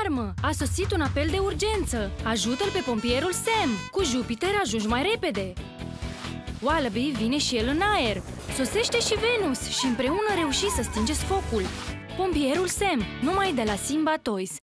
alarmă! A sosit un apel de urgență! Ajută-l pe pompierul Sam! Cu Jupiter ajungi mai repede! Wallaby vine și el în aer! Sosește și Venus și împreună reușiți să stingeți focul! Pompierul Sam, numai de la Simba Toys.